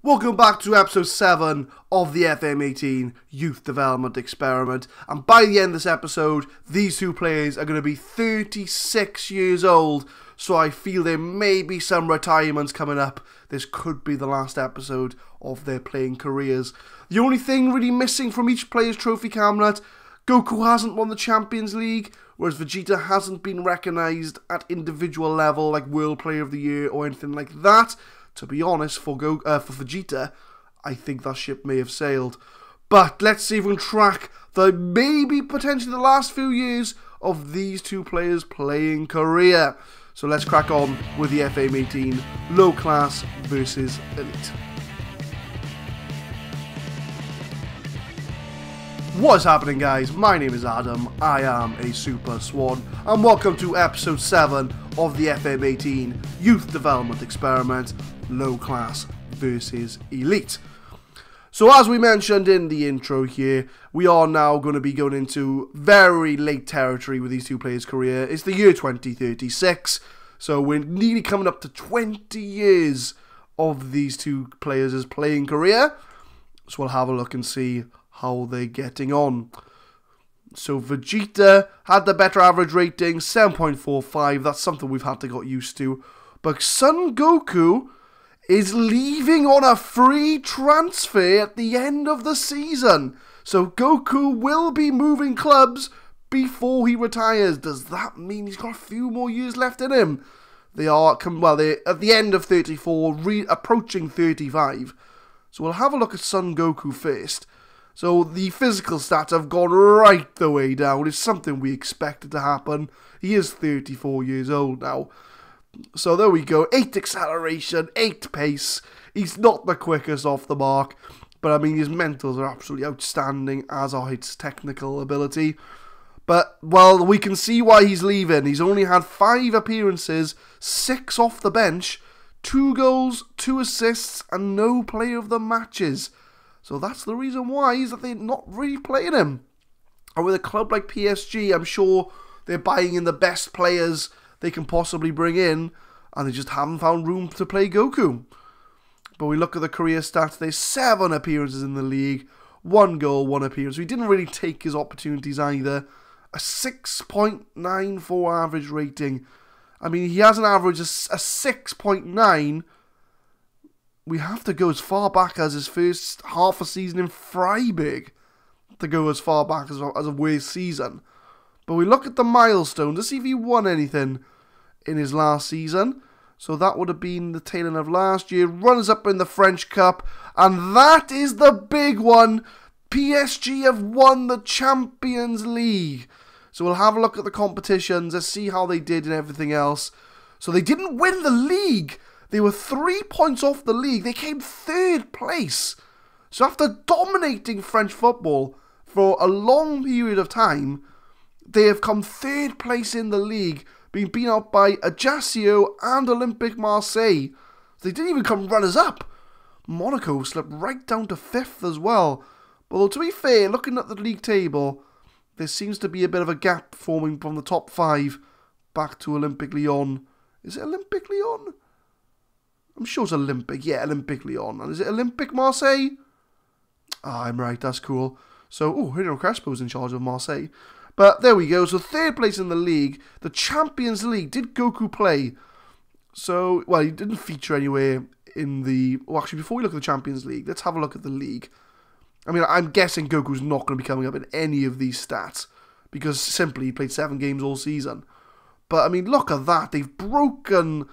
Welcome back to episode 7 of the FM18 Youth Development Experiment, and by the end of this episode, these two players are going to be 36 years old, so I feel there may be some retirements coming up. This could be the last episode of their playing careers. The only thing really missing from each player's trophy cabinet, Goku hasn't won the Champions League, whereas Vegeta hasn't been recognised at individual level like World Player of the Year or anything like that. To be honest, for Vegeta, I think that ship may have sailed. But let's see if we can track the maybe potentially the last few years of these two players' playing career. So let's crack on with the FM18 Low Class versus Elite. What's happening, guys? My name is Adam, I am a Super Swan, and welcome to episode 7 of the FM18 Youth Development Experiment, Low Class versus Elite. So as we mentioned in the intro here, we are now going to be going into very late territory with these two players' career. It's the year 2036, so we're nearly coming up to 20 years of these two players' playing career. So we'll have a look and see how they're getting on. So Vegeta had the better average rating, 7.45. That's something we've had to get used to. But Son Goku is leaving on a free transfer at the end of the season. So Goku will be moving clubs before he retires. Does that mean he's got a few more years left in him? They're at the end of 34, approaching 35. So we'll have a look at Son Goku first. So the physical stats have gone right the way down. It's something we expected to happen. He is 34 years old now. So there we go. 8 acceleration, 8 pace. He's not the quickest off the mark. But I mean, his mentals are absolutely outstanding, as are his technical ability. But, well, we can see why he's leaving. He's only had 5 appearances, 6 off the bench, 2 goals, 2 assists, and no player of the matches. So that's the reason why is that they're not really playing him. And with a club like PSG, I'm sure they're buying in the best players they can possibly bring in, and they just haven't found room to play Goku. But we look at the career stats, there's 7 appearances in the league, 1 goal, 1 appearance. We didn't really take his opportunities either. A 6.94 average rating. I mean, he has an average of a 6.9. We have to go as far back as his first half a season in Freiburg to go as far back as a worst season. But we look at the milestone to see if he won anything in his last season. So that would have been the tail end of last year. Runners up in the French Cup. And that is the big one. PSG have won the Champions League. So we'll have a look at the competitions. Let's see how they did and everything else. So they didn't win the league. They were 3 points off the league. They came 3rd place. So after dominating French football for a long period of time, they have come 3rd place in the league, being beaten out by Ajaccio and Olympique Marseille. They didn't even come runners-up. Monaco slipped right down to 5th as well. Although, to be fair, looking at the league table, there seems to be a bit of a gap forming from the top 5 back to Olympique Lyon. Is it Olympique Lyon? I'm sure it's Olympic. Yeah, Olympique Lyon. And is it Olympique Marseille? Ah, I'm right. That's cool. So, Hernan Crespo's in charge of Marseille. But there we go. So 3rd place in the league. The Champions League. Did Goku play? So, well, he didn't feature anywhere in the... Well, actually, before we look at the Champions League, let's have a look at the league. I mean, I'm guessing Goku's not going to be coming up in any of these stats. Because simply he played 7 games all season. But, I mean, look at that. They've broken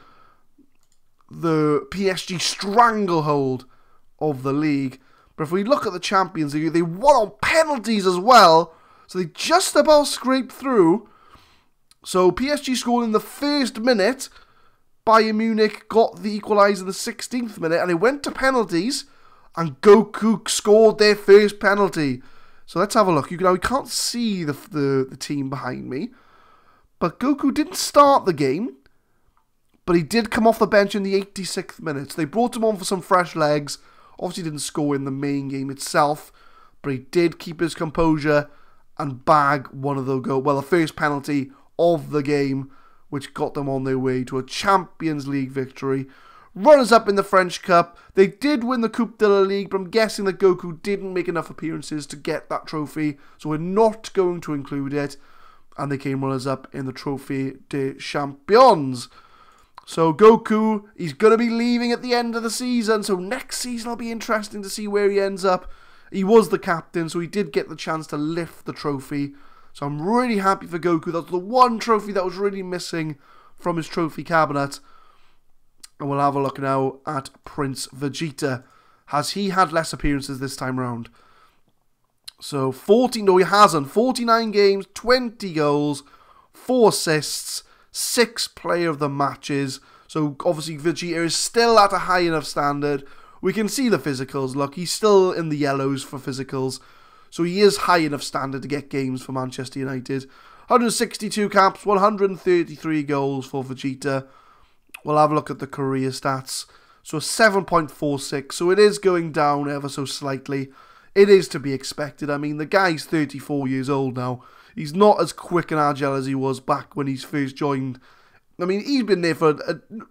the PSG stranglehold of the league. But if we look at the Champions League, they won on penalties as well. So they just about scraped through. So PSG scored in the 1st minute. Bayern Munich got the equaliser in the 16th minute. And it went to penalties. And Goku scored their first penalty. So let's have a look. We can't see the team behind me. But Goku didn't start the game. But he did come off the bench in the 86th minute. So they brought him on for some fresh legs. Obviously didn't score in the main game itself. But he did keep his composure and bag one of the first penalty of the game, which got them on their way to a Champions League victory. Runners-up in the French Cup. They did win the Coupe de la Ligue, but I'm guessing that Goku didn't make enough appearances to get that trophy, so we're not going to include it. And they came runners-up in the Trophée des Champions. So Goku, he's going to be leaving at the end of the season, so next season will be interesting to see where he ends up. He was the captain, so he did get the chance to lift the trophy. So I'm really happy for Goku. That's the one trophy that was really missing from his trophy cabinet. And we'll have a look now at Prince Vegeta. Has he had less appearances this time around? So, no he hasn't. 49 games, 20 goals, 4 assists, 6 player of the matches. So, obviously, Vegeta is still at a high enough standard. We can see the physicals. Look, he's still in the yellows for physicals. So, he is high enough standard to get games for Manchester United. 162 caps, 133 goals for Vegeta. We'll have a look at the career stats. So 7.46. So it is going down ever so slightly. It is to be expected. I mean, the guy's 34 years old now. He's not as quick and agile as he was back when he first joined. I mean, he's been there for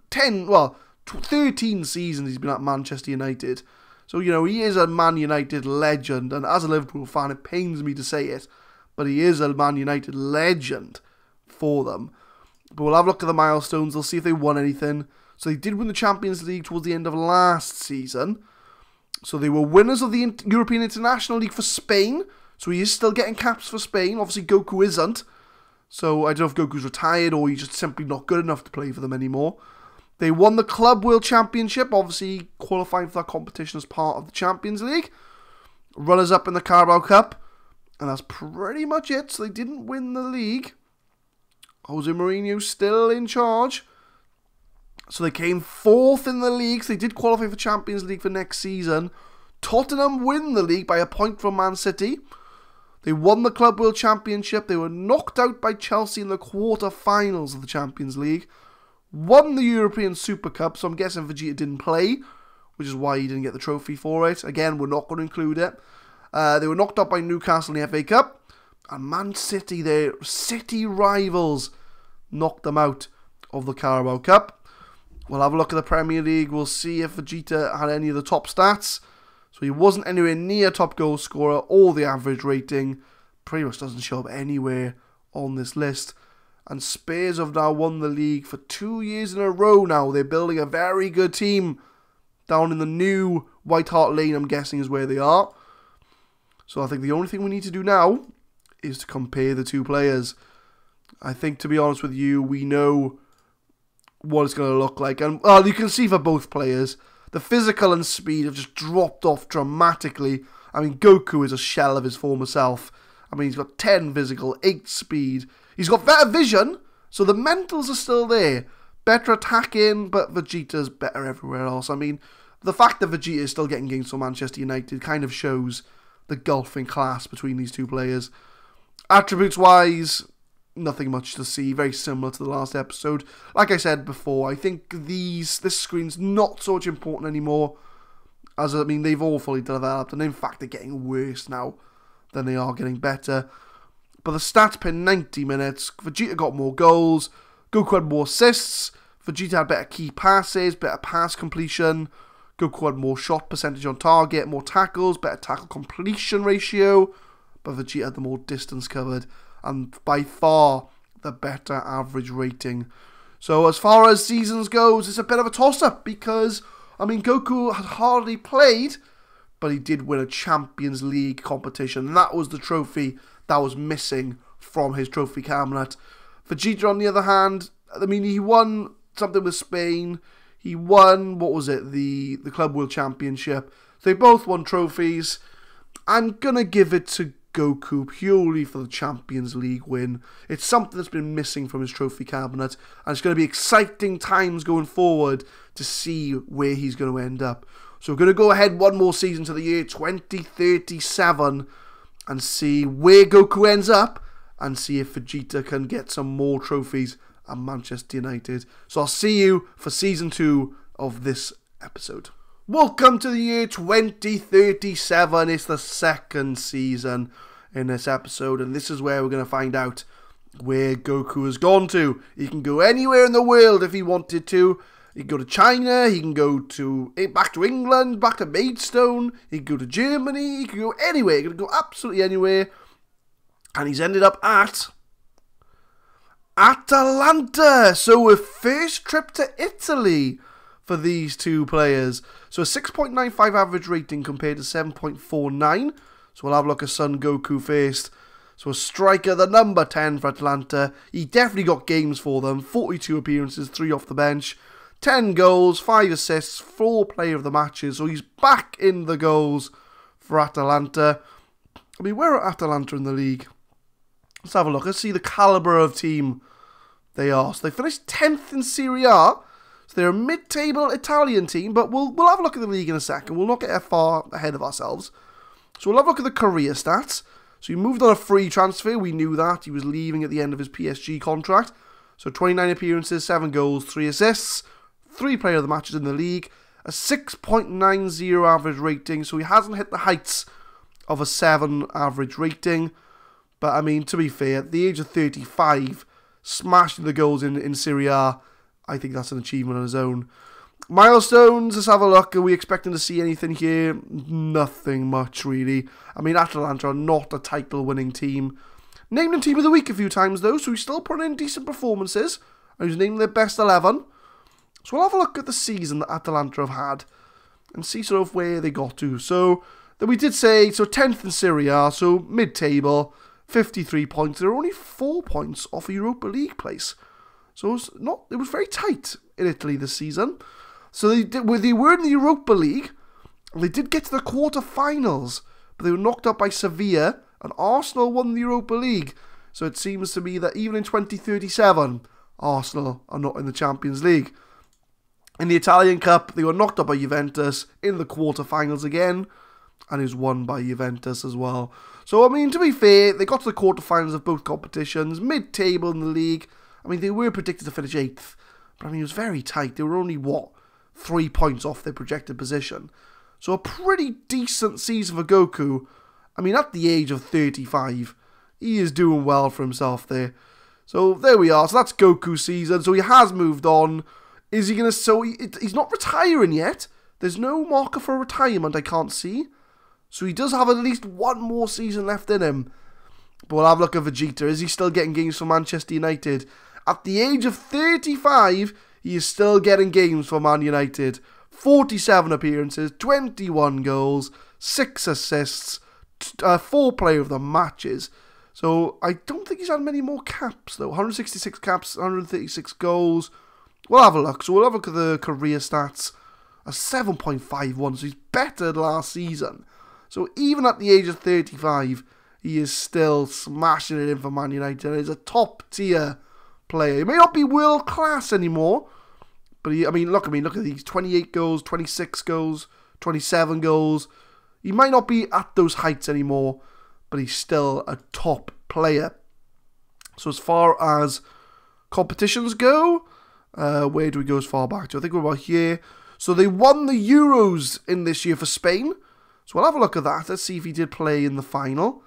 13 seasons he's been at Manchester United. So, you know, he is a Man United legend. And as a Liverpool fan, it pains me to say it, but he is a Man United legend for them. But we'll have a look at the milestones. They'll see if they won anything. So they did win the Champions League towards the end of last season. So they were winners of the European International League for Spain. So he is still getting caps for Spain. Obviously, Goku isn't. So I don't know if Goku's retired or he's just simply not good enough to play for them anymore. They won the Club World Championship, obviously qualifying for that competition as part of the Champions League. Runners-up in the Carabao Cup. And that's pretty much it. So they didn't win the league. Jose Mourinho still in charge. So they came 4th in the league. So they did qualify for Champions League for next season. Tottenham win the league by a point from Man City. They won the Club World Championship. They were knocked out by Chelsea in the quarter-finals of the Champions League. Won the European Super Cup. So I'm guessing Vegeta didn't play, which is why he didn't get the trophy for it. Again, we're not going to include it. They were knocked out by Newcastle in the FA Cup. And Man City, their city rivals, knocked them out of the Carabao Cup. We'll have a look at the Premier League. We'll see if Vegeta had any of the top stats. So he wasn't anywhere near top goal scorer or the average rating. Pretty much doesn't show up anywhere on this list. And Spurs have now won the league for 2 years in a row now. They're building a very good team down in the new White Hart Lane, I'm guessing, is where they are. So I think the only thing we need to do now is to compare the two players. I think, to be honest with you, we know what it's going to look like. And well, you can see for both players, the physical and speed have just dropped off dramatically. I mean, Goku is a shell of his former self. I mean, he's got 10 physical, 8 speed. He's got better vision, so the mentals are still there. Better attacking, but Vegeta's better everywhere else. I mean, the fact that Vegeta is still getting games for Manchester United kind of shows the gulf in class between these two players. Attributes-wise, nothing much to see. Very similar to the last episode. Like I said before, I think this screen's not so much important anymore. As I mean, they've all fully developed, and in fact, they're getting worse now than they are getting better. But the stats per 90 minutes, Vegeta got more goals, Goku had more assists, Vegeta had better key passes, better pass completion, Goku had more shot percentage on target, more tackles, better tackle completion ratio, but Vegeta had the more distance covered, and by far the better average rating. So as far as seasons goes, it's a bit of a toss-up, because, I mean, Goku had hardly played, but he did win a Champions League competition, and that was the trophy that was missing from his trophy cabinet. Vegeta, on the other hand, I mean, he won something with Spain. He won, what was it, the Club World Championship. So they both won trophies. I'm going to give it to Goku purely for the Champions League win. It's something that's been missing from his trophy cabinet. And it's going to be exciting times going forward to see where he's going to end up. So we're going to go ahead one more season to the year 2037 and see where Goku ends up and see if Vegeta can get some more trophies at Manchester United. So I'll see you for season 2 of this episode. Welcome to the year 2037. It's the second season in this episode, and this is where we're going to find out where Goku has gone to. He can go anywhere in the world if he wanted to, He can go to China, he can go back to England, back to Maidstone, he can go to Germany, he can go anywhere, he can go absolutely anywhere. And he's ended up at Atalanta. So a first trip to Italy for these two players. So a 6.95 average rating compared to 7.49. So we'll have a look at Son Goku first. So a striker, the number 10 for Atalanta. He definitely got games for them. 42 appearances, 3 off the bench. 10 goals, 5 assists, 4 player of the matches. So he's back in the goals for Atalanta. I mean, where are Atalanta in the league? Let's have a look. Let's see the calibre of team they are. So they finished 10th in Serie A. So they're a mid-table Italian team, but we'll have a look at the league in a second. We'll not get far ahead of ourselves. So we'll have a look at the career stats. So he moved on a free transfer. We knew that. He was leaving at the end of his PSG contract. So 29 appearances, 7 goals, 3 assists, 3 player of the matches in the league, a 6.90 average rating. So he hasn't hit the heights of a 7 average rating. But, I mean, to be fair, at the age of 35, smashing the goals in Serie A, I think that's an achievement on his own. Milestones, let's have a look. Are we expecting to see anything here? Nothing much, really. I mean, Atalanta are not a title-winning team. Named in Team of the Week a few times, though, so he's still putting in decent performances. And he's named their best 11. So we'll have a look at the season that Atalanta have had and see sort of where they got to. So, that we did say, so 10th in Serie A, so mid-table, 53 points. They're only 4 points off a Europa League place. So it was very tight in Italy this season. So they were in the Europa League, and they did get to the quarter-finals, but they were knocked out by Sevilla, and Arsenal won the Europa League. So it seems to me that even in 2037, Arsenal are not in the Champions League. In the Italian Cup, they were knocked out by Juventus in the quarter-finals again, and is won by Juventus as well. So, I mean, to be fair, they got to the quarterfinals of both competitions, mid-table in the league. I mean, they were predicted to finish 8th, but I mean, it was very tight. They were only, 3 points off their projected position. So, a pretty decent season for Goku. I mean, at the age of 35, he is doing well for himself there. So, there we are. So, that's Goku's season. So, he has moved on. Is he going to... So, he's not retiring yet. There's no marker for retirement, I can't see. So he does have at least 1 more season left in him. But we'll have a look at Vegeta. Is he still getting games for Manchester United? At the age of 35, he is still getting games for Man United. 47 appearances, 21 goals, 6 assists, 4 player of the matches. So I don't think he's had many more caps though. 166 caps, 136 goals. We'll have a look. So we'll have a look at the career stats. A 7.51, so he's better than last season. So even at the age of 35, he is still smashing it in for Man United. He's a top-tier player. He may not be world-class anymore, but look at these. 28 goals, 26 goals, 27 goals. He might not be at those heights anymore, but he's still a top player. So as far as competitions go, where do we go as far back to? I think we're about here. So they won the Euros in this year for Spain. So we'll have a look at that. Let's see if he did play in the final.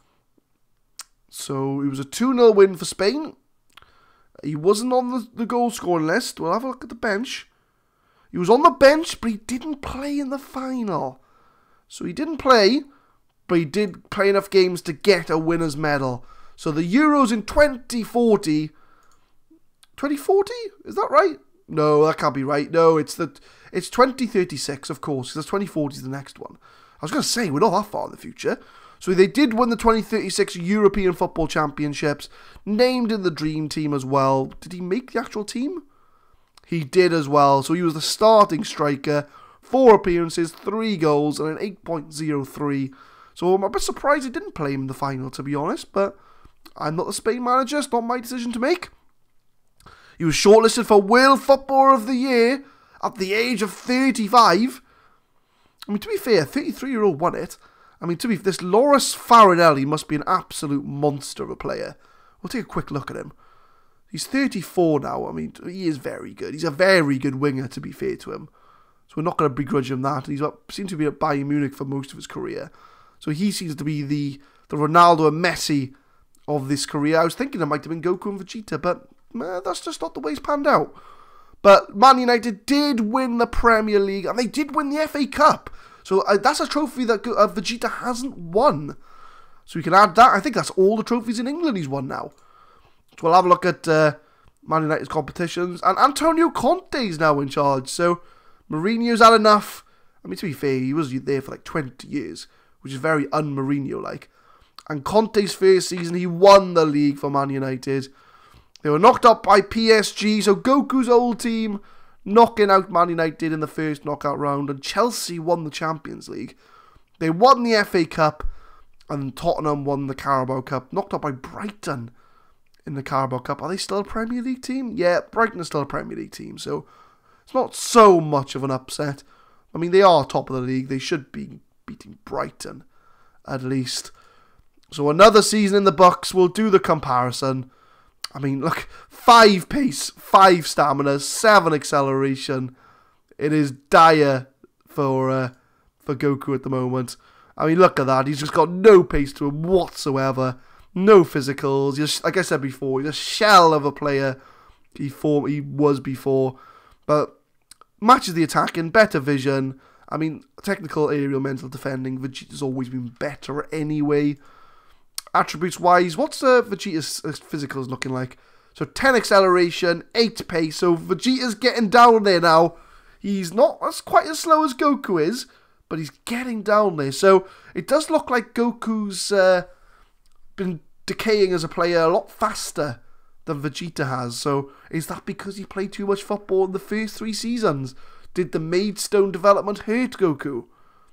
So it was a 2-0 win for Spain. He wasn't on the goal scoring list. We'll have a look at the bench. He was on the bench, but he didn't play in the final. So he didn't play, but he did play enough games to get a winner's medal. So the Euros in 2040... 2040? Is that right? No, that can't be right. No, it's 2036, of course, because 2040 is the next one. I was going to say, we're not that far in the future. So they did win the 2036 European Football Championships, named in the Dream Team as well. Did he make the actual team? He did as well. So he was the starting striker, 4 appearances, 3 goals, and an 8.03. So I'm a bit surprised he didn't play him in the final, to be honest, but I'm not the Spain manager. It's not my decision to make. He was shortlisted for World Footballer of the Year at the age of 35. I mean, to be fair, 33-year-old won it. I mean, this Loris Farinelli must be an absolute monster of a player. We'll take a quick look at him. He's 34 now. I mean, he is very good. He's a very good winger, to be fair to him. So we're not going to begrudge him that. He's seemed to be at Bayern Munich for most of his career. So he seems to be the Ronaldo and Messi of this career. I was thinking it might have been Goku and Vegeta, but that's just not the way it's panned out. But Man United did win the Premier League, and they did win the FA Cup. So that's a trophy that Vegeta hasn't won. So we can add that. I think that's all the trophies in England he's won now. So we'll have a look at Man United's competitions. And Antonio Conte's now in charge. So Mourinho's had enough. I mean, to be fair, he was there for like 20 years, which is very un-Mourinho-like. And Conte's first season, he won the league for Man United. They were knocked out by PSG, so Goku's old team knocking out Man United in the first knockout round, and Chelsea won the Champions League. They won the FA Cup, and Tottenham won the Carabao Cup, knocked out by Brighton in the Carabao Cup. Are they still a Premier League team? Yeah, Brighton is still a Premier League team, so it's not so much of an upset. I mean, they are top of the league. They should be beating Brighton, at least. So another season in the books. We'll do the comparison. I mean, look, 5 pace, 5 stamina, 7 acceleration. It is dire for Goku at the moment. I mean, look at that. He's just got no pace to him whatsoever. No physicals. Just, like I said before, he's a shell of a player he was before. But matches the attacking, better vision. I mean, technical, aerial, mental defending. Vegeta's always been better anyway. Attributes-wise, what's Vegeta's physicals looking like? So 10 acceleration, 8 pace. So Vegeta's getting down there now. He's not as quite as slow as Goku is, but he's getting down there. So it does look like Goku's been decaying as a player a lot faster than Vegeta has. So is that because he played too much football in the first 3 seasons? Did the Maidstone development hurt Goku?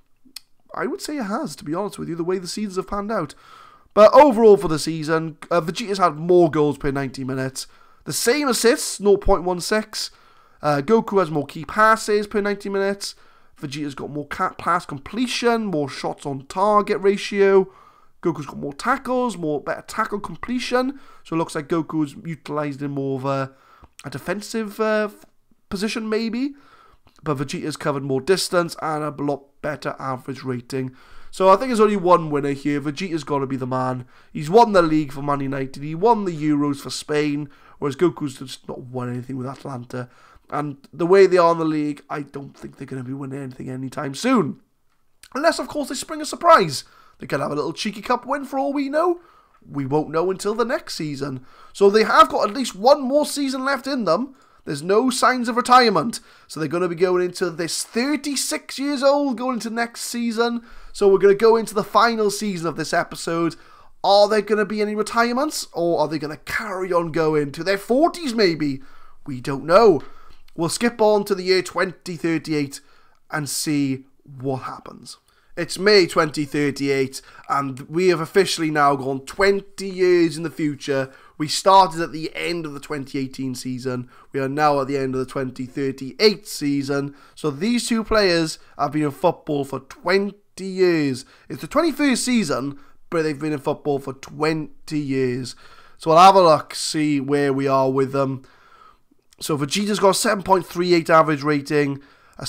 I would say it has, to be honest with you, the way the seasons have panned out. But overall for the season, Vegeta's had more goals per 90 minutes. The same assists, 0.16. Goku has more key passes per 90 minutes. Vegeta's got more pass completion, more shots on target ratio. Goku's got more tackles, better tackle completion. So it looks like Goku's utilised in more of a defensive position maybe. But Vegeta's covered more distance and a lot better average rating. So I think there's only one winner here. Vegeta's got to be the man. He's won the league for Man United. He won the Euros for Spain, whereas Goku's just not won anything with Atalanta. And the way they are in the league, I don't think they're going to be winning anything anytime soon. Unless, of course, they spring a surprise. They could have a little cheeky cup win for all we know. We won't know until the next season. So they have got at least one more season left in them. There's no signs of retirement. So they're going to be going into this 36 years old going into next season. So we're going to go into the final season of this episode. Are there going to be any retirements? Or are they going to carry on going to their 40s maybe? We don't know. We'll skip on to the year 2038 and see what happens. It's May 2038 and we have officially now gone 20 years in the future. We started at the end of the 2018 season. We are now at the end of the 2038 season. So these two players have been in football for 20 years. It's the 21st season, but they've been in football for 20 years. So I'll have a look, see where we are with them. So Vegeta's got a 7.38 average rating, a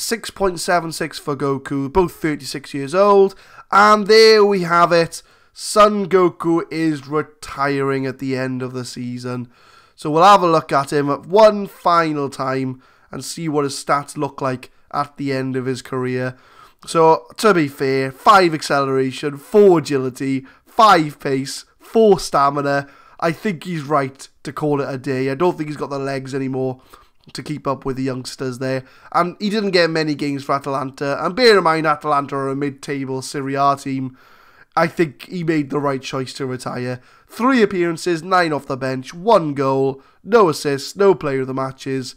6.76 for Goku, both 36 years old. And there we have it. Son Goku is retiring at the end of the season. So we'll have a look at him at one final time and see what his stats look like at the end of his career. So, to be fair, 5 acceleration, 4 agility, 5 pace, 4 stamina. I think he's right to call it a day. I don't think he's got the legs anymore to keep up with the youngsters there. And he didn't get many games for Atalanta. And bear in mind, Atalanta are a mid-table Serie A team. I think he made the right choice to retire. 3 appearances, 9 off the bench, 1 goal, no assists, no player of the matches.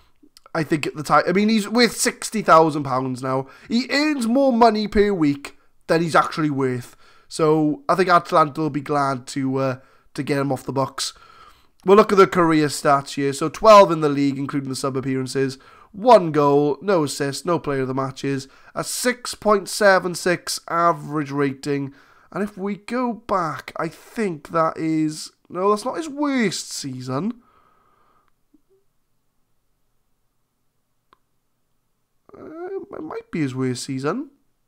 I think at the time, I mean, he's worth £60,000 now. He earns more money per week than he's actually worth. So I think Atalanta will be glad to get him off the books. We'll look at the career stats here. So 12 in the league, including the sub appearances. 1 goal, no assists, no player of the matches. A 6.76 average rating. And if we go back, I think that is... No, that's not his worst season. It might be his worst season.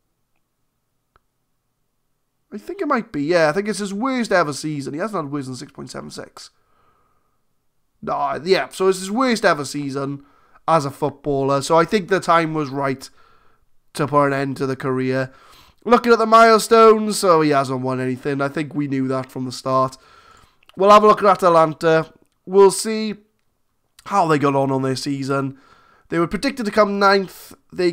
I think it might be. Yeah, I think it's his worst ever season. He hasn't had worse than 6.76. No, yeah, so it's his worst ever season. as a footballer. So I think the time was right to put an end to the career. Looking at the milestones, so he hasn't won anything. I think we knew that from the start. We'll have a look at Atalanta. We'll see how they got on their season. They were predicted to come 9th. They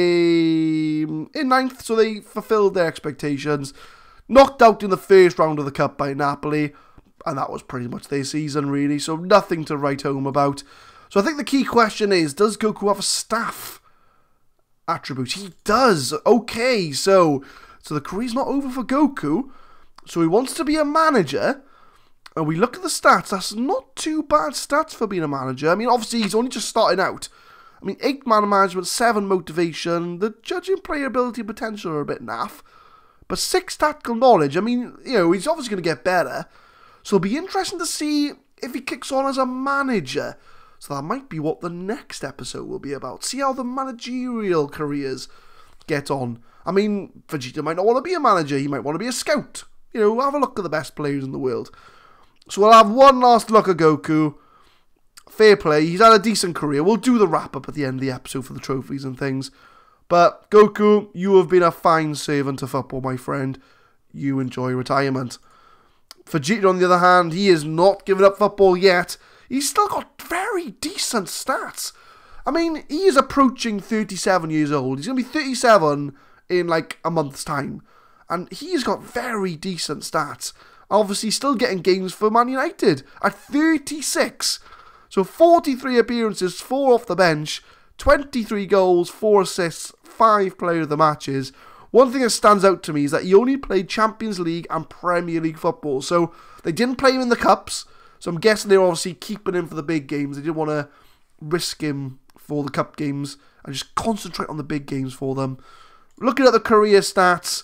came in 9th, so they fulfilled their expectations. Knocked out in the first round of the Cup by Napoli, and that was pretty much their season, really, so nothing to write home about. So I think the key question is, does Goku have a staff attribute? He does. Okay, so the career's not over for Goku. So he wants to be a manager. And we look at the stats. That's not too bad stats for being a manager. I mean, obviously, he's only just starting out. I mean, 8 man management, 7 motivation. The judging player ability and potential are a bit naff. But 6 tactical knowledge. I mean, you know, he's obviously going to get better. So it'll be interesting to see if he kicks on as a manager. So that might be what the next episode will be about. See how the managerial careers get on. I mean, Vegeta might not want to be a manager. He might want to be a scout. You know, have a look at the best players in the world. So we'll have one last look at Goku. Fair play. He's had a decent career. We'll do the wrap-up at the end of the episode for the trophies and things. But Goku, you have been a fine servant to football, my friend. You enjoy retirement. Vegeta, on the other hand, he is not giving up football yet. He's still got very decent stats. I mean, he is approaching 37 years old. He's going to be 37 in like a month's time. And he's got very decent stats. Obviously, still getting games for Man United at 36. So 43 appearances, 4 off the bench, 23 goals, 4 assists, 5 player of the matches. One thing that stands out to me is that he only played Champions League and Premier League football. So they didn't play him in the Cups. So I'm guessing they were obviously keeping him for the big games. They didn't want to risk him for the Cup games and just concentrate on the big games for them. Looking at the career stats,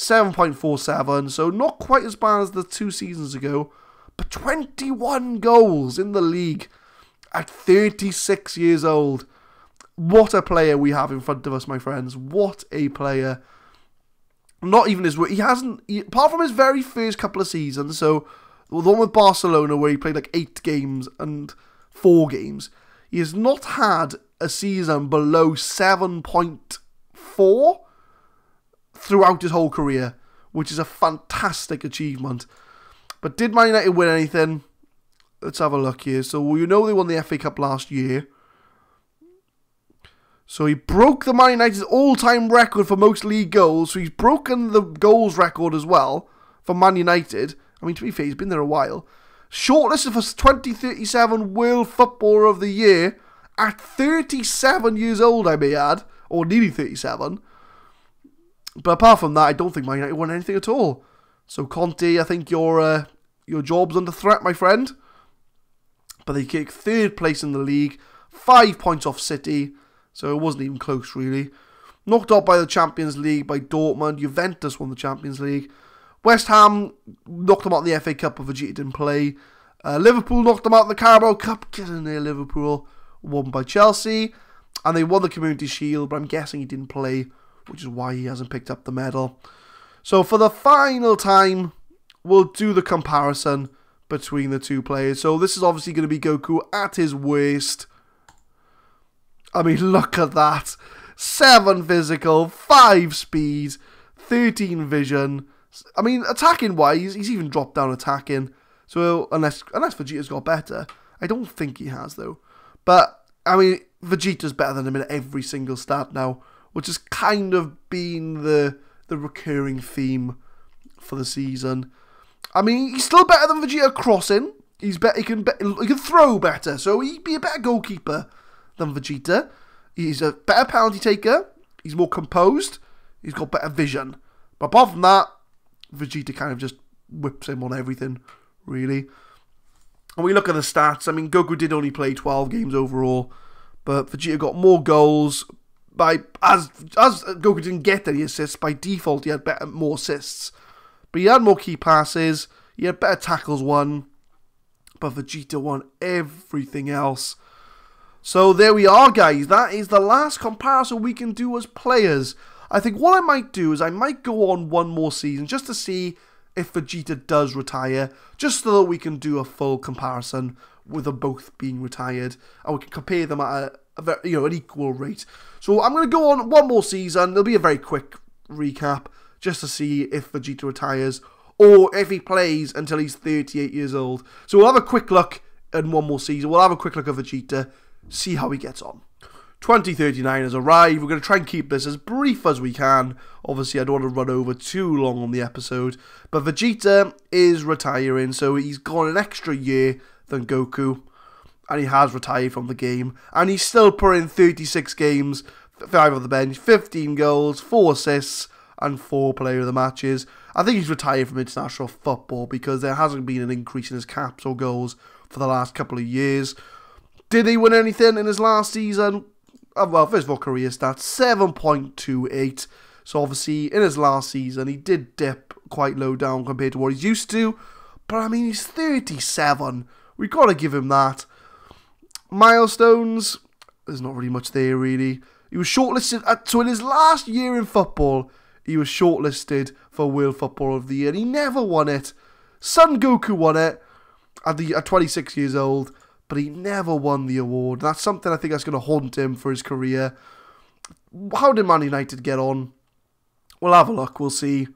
7.47, so not quite as bad as the 2 seasons ago, but 21 goals in the league at 36 years old. What a player we have in front of us, my friends. What a player. Not even his... apart from his very first couple of seasons, so the one with Barcelona where he played like 8 games and 4 games, he has not had a season below 7.4 throughout his whole career, which is a fantastic achievement. But did Man United win anything? Let's have a look here. So you know they won the FA Cup last year. So he broke the Man United's all-time record for most league goals. So he's broken the goals record as well for Man United. I mean, to be fair, he's been there a while. Shortlisted for 2037 World Footballer of the Year at 37 years old, I may add, or nearly 37. But apart from that, I don't think Man United won anything at all. So Conte, I think your job's under threat, my friend. But they kicked 3rd place in the league, 5 points off City, so it wasn't even close really. Knocked out by the Champions League by Dortmund. Juventus won the Champions League. West Ham knocked them out in the FA Cup, but Vegeta didn't play. Liverpool knocked them out in the Carabao Cup. Get in there, Liverpool. Won by Chelsea. And they won the Community Shield, but I'm guessing he didn't play, which is why he hasn't picked up the medal. So for the final time, we'll do the comparison between the two players. So this is obviously going to be Goku at his worst. I mean, look at that. 7 physical, 5 speed, 13 vision. I mean, attacking-wise, he's even dropped down attacking. So unless Vegeta's got better. I don't think he has, though. But, I mean, Vegeta's better than him in every single stat now, which has kind of been the recurring theme for the season. I mean, he's still better than Vegeta crossing. He can throw better, so he'd be a better goalkeeper than Vegeta. He's a better penalty taker. He's more composed. He's got better vision. But apart from that, Vegeta kind of just whips him on everything, really. And we look at the stats. I mean, Goku did only play 12 games overall, but Vegeta got more goals. As Goku didn't get any assists, by default he had more assists. But he had more key passes, he had better tackles won, but Vegeta won everything else. So there we are, guys. That is the last comparison we can do as players. I think what I might do is I might go on one more season just to see if Vegeta does retire, just so that we can do a full comparison with them both being retired, and we can compare them at an equal rate. So I'm going to go on one more season. There'll be a very quick recap just to see if Vegeta retires or if he plays until he's 38 years old. So we'll have a quick look in one more season. We'll have a quick look at Vegeta, see how he gets on. 2039 has arrived. We're going to try and keep this as brief as we can. Obviously, I don't want to run over too long on the episode. But Vegeta is retiring, so he's gone an extra year than Goku. And he has retired from the game. And he's still put in 36 games, 5 on the bench, 15 goals, 4 assists, and 4 player of the matches. I think he's retired from international football because there hasn't been an increase in his caps or goals for the last couple of years. Did he win anything in his last season? Well, first of all, career stats, 7.28. So obviously, in his last season, he did dip quite low down compared to what he's used to. But I mean, he's 37. We've got to give him that. Milestones, there's not really much there, really. He was shortlisted, so in his last year in football, he was shortlisted for World Footballer of the Year, and he never won it. Son Goku won it at 26 years old, but he never won the award. That's something I think that's going to haunt him for his career. How did Man United get on? We'll have a look, we'll see.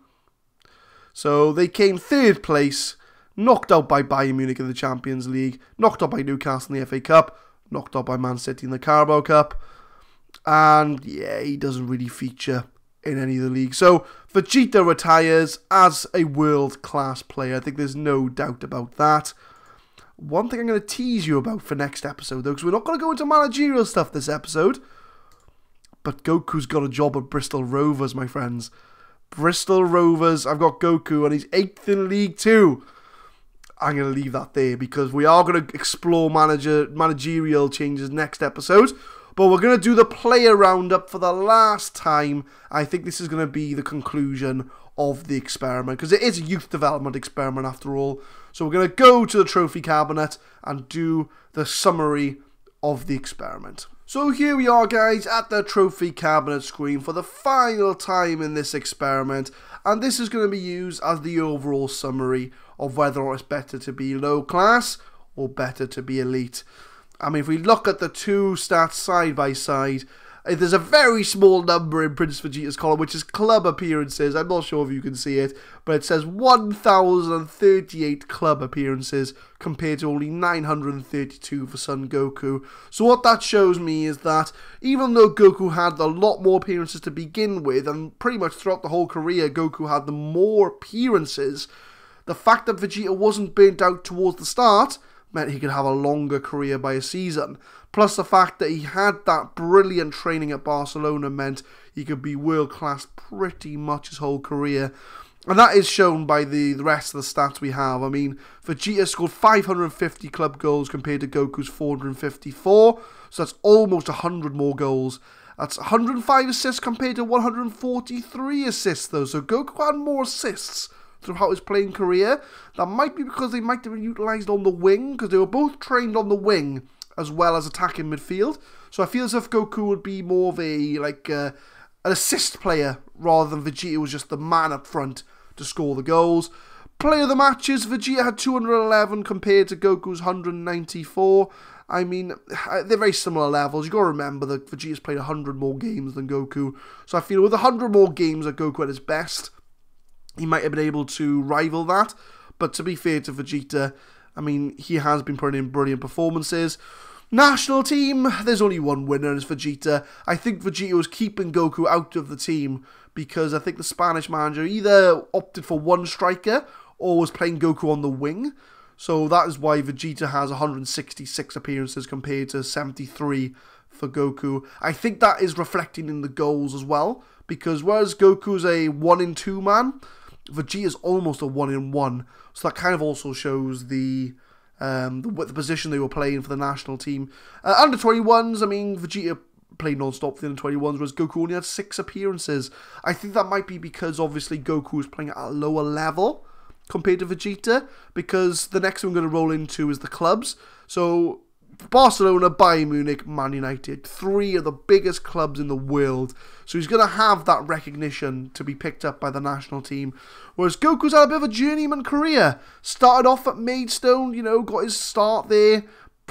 So they came 3rd place, knocked out by Bayern Munich in the Champions League, knocked out by Newcastle in the FA Cup, knocked out by Man City in the Carabao Cup. And yeah, he doesn't really feature in any of the leagues. So Vegeta retires as a world-class player. I think there's no doubt about that. One thing I'm going to tease you about for next episode, though, because we're not going to go into managerial stuff this episode, but Goku's got a job at Bristol Rovers, my friends. Bristol Rovers, I've got Goku, and he's 8th in League 2. I'm going to leave that there, because we are going to explore managerial changes next episode, but we're going to do the player roundup for the last time. I think this is going to be the conclusion of the experiment, because it is a youth development experiment after all. So we're going to go to the trophy cabinet and do the summary of the experiment. So here we are, guys, at the trophy cabinet screen for the final time in this experiment, and this is going to be used as the overall summary of whether or not it's better to be low class or better to be elite. I mean, if we look at the two stats side by side, there's a very small number in Prince Vegeta's column, which is club appearances. I'm not sure if you can see it, but it says 1,038 club appearances compared to only 932 for Son Goku. So what that shows me is that even though Goku had a lot more appearances to begin with, and pretty much throughout the whole career, Goku had the more appearances, the fact that Vegeta wasn't burnt out towards the start meant he could have a longer career by a season. Plus the fact that he had that brilliant training at Barcelona meant he could be world-class pretty much his whole career. And that is shown by the rest of the stats we have. I mean, Vegeta scored 550 club goals compared to Goku's 454. So that's almost 100 more goals. That's 105 assists compared to 143 assists though. So Goku had more assists throughout his playing career. That might be because they might have been utilised on the wing, because they were both trained on the wing as well as attacking midfield. So I feel as if Goku would be more of an assist player rather than Vegeta was just the man up front to score the goals. Player of the matches, Vegeta had 211 compared to Goku's 194. I mean, they're very similar levels. You've got to remember that Vegeta's played 100 more games than Goku. So I feel with 100 more games at Goku at his best, he might have been able to rival that. But to be fair to Vegeta, I mean, he has been putting in brilliant performances. National team, there's only one winner, and it's Vegeta. I think Vegeta was keeping Goku out of the team because I think the Spanish manager either opted for one striker or was playing Goku on the wing. So that is why Vegeta has 166 appearances compared to 73 for Goku. I think that is reflecting in the goals as well, because whereas Goku's a 1-in-2 man, Vegeta's almost a 1-in-1. So that kind of also shows the position they were playing for the national team. Under 21s, I mean, Vegeta played non-stop for the under 21s, whereas Goku only had 6 appearances. I think that might be because obviously Goku is playing at a lower level compared to Vegeta, because the next one I'm going to roll into is the clubs. So Barcelona, Bayern Munich, Man United, 3 of the biggest clubs in the world. So he's going to have that recognition to be picked up by the national team. Whereas Goku's had a bit of a journeyman career. Started off at Maidstone, got his start there.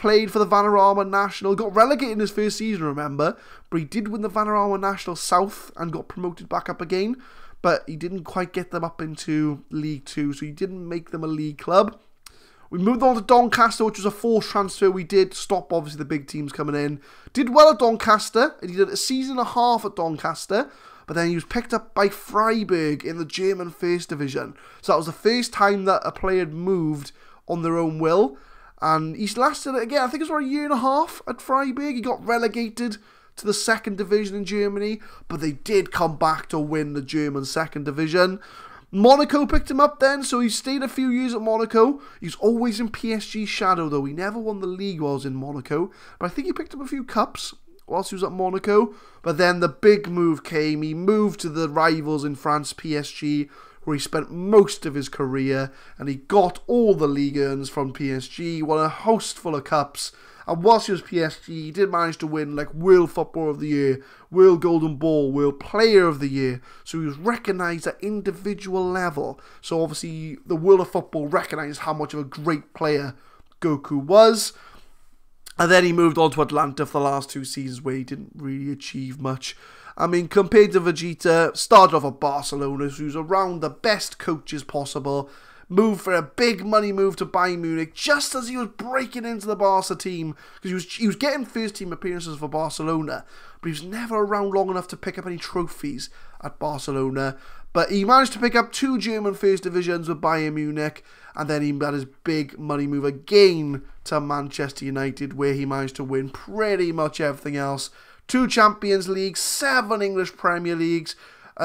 played for the Vanarama National, got relegated in his first season, remember, but he did win the Vanarama National South and got promoted back up again, but he didn't quite get them up into League 2, so he didn't make them a league club. We moved on to Doncaster, which was a forced transfer we did, stop obviously the big teams coming in. Did well at Doncaster, and he did a season and a half at Doncaster, but then he was picked up by Freiburg in the German First Division. So that was the first time that a player had moved on their own will, and he's lasted, again, I think it was about a year and a half at Freiburg. He got relegated to the second division in Germany, but they did come back to win the German second division. Monaco picked him up then, so he stayed a few years at Monaco. He's always in PSG's shadow, though. He never won the league while he was in Monaco, but I think he picked up a few cups whilst he was at Monaco. But then the big move came. He moved to the rivals in France, PSG, where he spent most of his career, and he got all the league earns from PSG, won a host full of cups. And whilst he was PSG, he did manage to win like World Footballer of the Year, World Golden Ball, World Player of the Year. So he was recognised at individual level. So obviously the world of football recognised how much of a great player Goku was. And then he moved on to Atlanta for the last 2 seasons where he didn't really achieve much. I mean, compared to Vegeta, started off at Barcelona, so he was around the best coaches possible. Moved for a big money move to Bayern Munich just as he was breaking into the Barca team, because he was getting first team appearances for Barcelona, but he was never around long enough to pick up any trophies at Barcelona. But he managed to pick up 2 German first divisions with Bayern Munich, and then he had his big money move again to Manchester United, where he managed to win pretty much everything else. 2 Champions Leagues, 7 English Premier Leagues,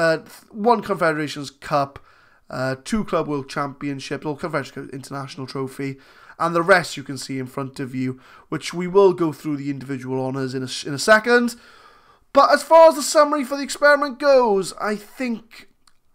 1 Confederations Cup, 2 Club World Championships, or Confederation International Trophy, and the rest you can see in front of you, which we will go through the individual honours in a second. But as far as the summary for the experiment goes, I think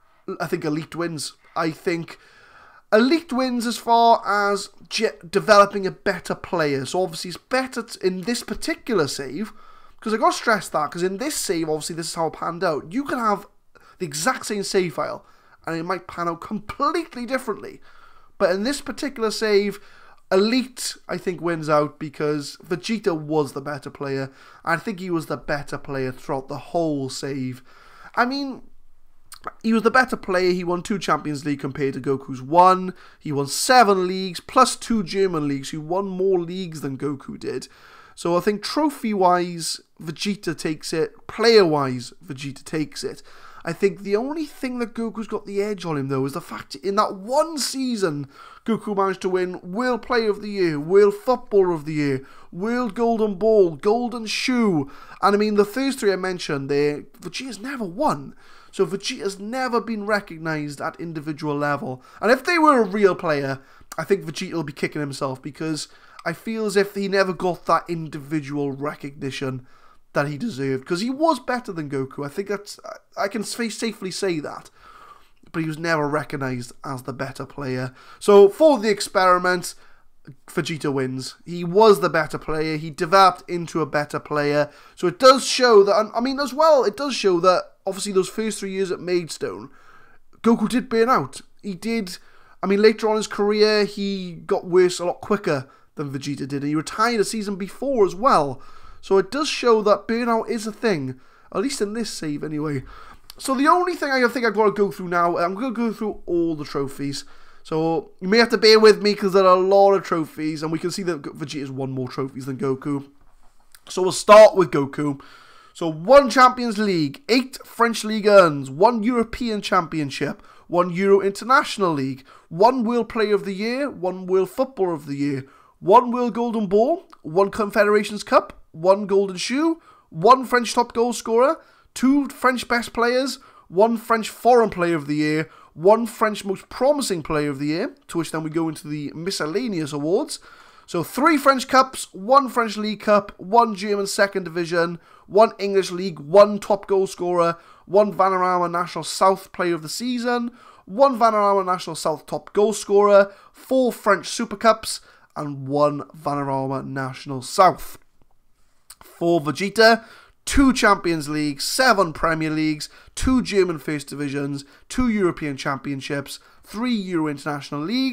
Elite wins. I think Elite wins as far as developing a better player. So obviously it's better in this particular save, because I got to stress that, because in this save, obviously this is how it panned out. You can have the exact same save file, and it might pan out completely differently. But in this particular save, Elite, I think, wins out because Vegeta was the better player. I think he was the better player throughout the whole save. I mean, he was the better player. He won 2 Champions League compared to Goku's 1. He won 7 leagues, plus 2 German leagues. He won more leagues than Goku did. So I think trophy-wise, Vegeta takes it. Player-wise, Vegeta takes it. I think the only thing that Goku's got the edge on him, though, is the fact in that one season, Goku managed to win World Player of the Year, World Footballer of the Year, World Golden Ball, Golden Shoe. And I mean, the first 3 I mentioned there, Vegeta's never won. So Vegeta's never been recognised at individual level. And if they were a real player, I think Vegeta will be kicking himself, because I feel as if he never got that individual recognition that he deserved, because he was better than Goku. I think I can safely say that, but he was never recognised as the better player. So for the experiment, Vegeta wins. He was the better player. He developed into a better player. So it does show that, I mean, as well, it does show that obviously those first 3 years at Maidstone, Goku did burn out. He did. I mean, later on in his career, he got worse a lot quicker than Vegeta did, and he retired a season before as well. So it does show that burnout is a thing, at least in this save anyway. So the only thing I think I've got to go through now, I'm going to go through all the trophies. So you may have to bear with me because there are a lot of trophies, and we can see that Vegeta's won more trophies than Goku. So we'll start with Goku. So 1 Champions League, 8 French Ligue 1s, 1 European Championship, 1 Euro International League, 1 World Player of the Year, 1 World Footballer of the Year, 1 World Golden Ball, 1 Confederations Cup, 1 Golden Shoe, 1 French Top Goal Scorer, 2 French Best Players, 1 French Foreign Player of the Year, 1 French Most Promising Player of the Year, to which then we go into the miscellaneous awards. So 3 French Cups, 1 French League Cup, 1 German Second Division, 1 English League, 1 Top Goal Scorer, 1 Vanarama National South Player of the Season, 1 Vanarama National South Top Goal Scorer, 4 French Super Cups, and 1 Vanarama National South. For Vegeta, 2 Champions Leagues, 7 Premier Leagues, 2 German First Divisions, 2 European Championships, 3 Euro International Leagues,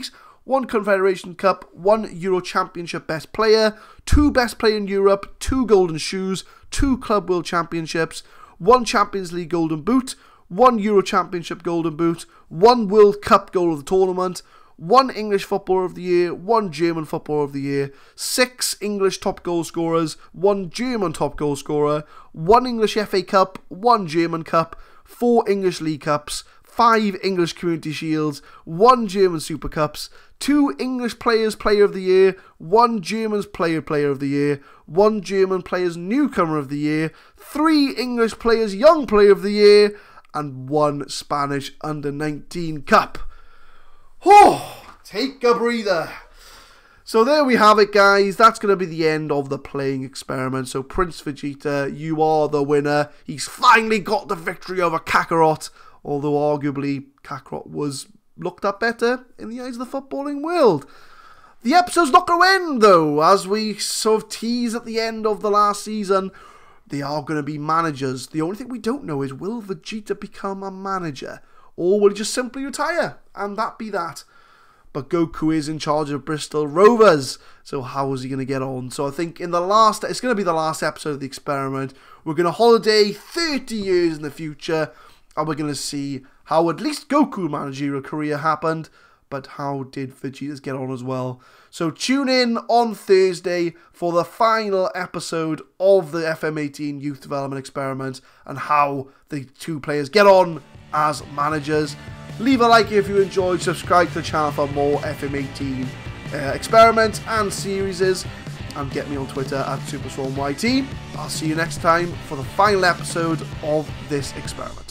1 Confederation Cup, 1 Euro Championship Best Player, 2 Best Player in Europe, 2 Golden Shoes, 2 Club World Championships, 1 Champions League Golden Boot, 1 Euro Championship Golden Boot, 1 World Cup Goal of the Tournament, 1 English Footballer of the Year, 1 German Footballer of the Year, 6 English Top Goal Scorers, 1 German Top Goal Scorer, 1 English FA Cup, 1 German Cup, 4 English League Cups, 5 English Community Shields, 1 German Super Cups, 2 English Players Player of the Year, 1 German's Player of the Year, 1 German Players Newcomer of the Year, 3 English Players Young Player of the Year, and 1 Spanish Under-19 Cup. Oh, take a breather. So there we have it, guys. That's going to be the end of the playing experiment. So Prince Vegeta, you are the winner. He's finally got the victory over Kakarot, although arguably Kakarot was looked at better in the eyes of the footballing world. The episode's not going to end, though. As we sort of tease at the end of the last season, they are going to be managers. The only thing we don't know is, will Vegeta become a manager? Or will he just simply retire? And that be that. But Goku is in charge of Bristol Rovers. So how is he going to get on? So I think it's going to be the last episode of the experiment. We're going to holiday 30 years in the future. And we're going to see how at least Goku's managerial career happened. But how did Vegeta's get on as well? So tune in on Thursday for the final episode of the FM18 Youth Development Experiment and how the 2 players get on as managers. Leave a like if you enjoyed, subscribe to the channel for more FM18 experiments and series, and get me on Twitter at SuperSwarmYT. I'll see you next time for the final episode of this experiment.